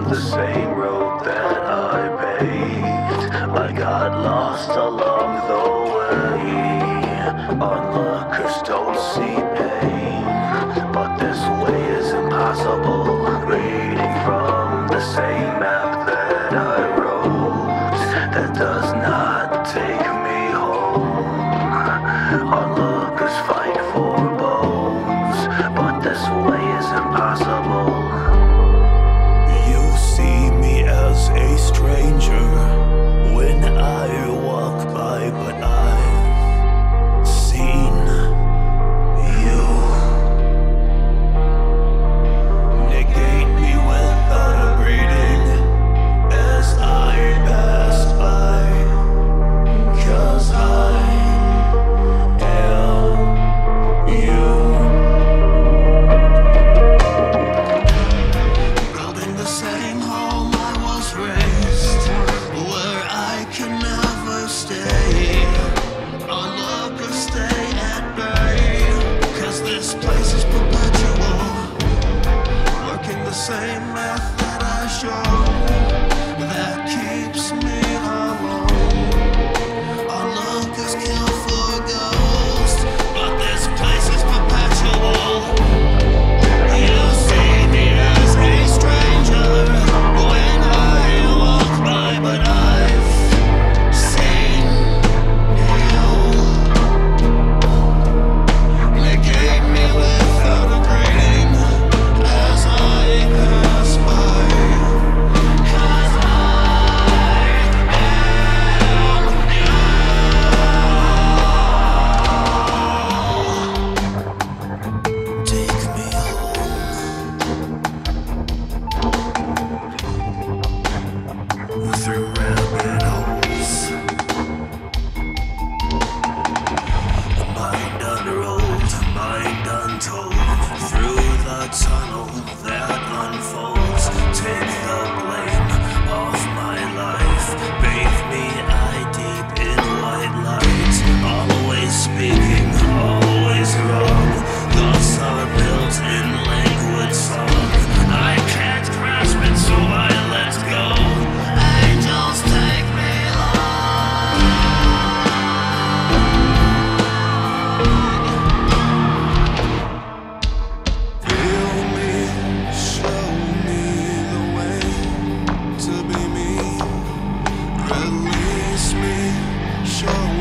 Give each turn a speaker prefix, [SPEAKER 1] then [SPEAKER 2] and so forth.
[SPEAKER 1] the same road that I paved. I got lost along the way. Onlookers don't see pain, but this way is impossible. Reading from the same map that I wrote, that does not take me home. Onlookers fight for bones, but this way is impossible. You see me as a stranger when I walk by, but I've seen you. Negate me without a greeting as I pass by, 'cause I am you. Building the same home I was raised, where I can never stay. Onlookers stay at bay, 'cause this place is perpetual. Working the same math that I show, that keeps me alone. Onlookers kill for ghosts, but this place is perpetual. You see me as a stranger when I walk by, but I've seen you. Negate me without a greeting as I pass by, 'cause I am you. Take me home through rabbit holes. Mind unrolled, mind untold, through the tunnel that unfolds. Take the blame of my life, bathe me eye deep in white light. Always speaking, always wrong. Thoughts are built in languid song. I can't grasp it, so I let go. Angels take me long. Feel me, show me the way to be me. Release me, show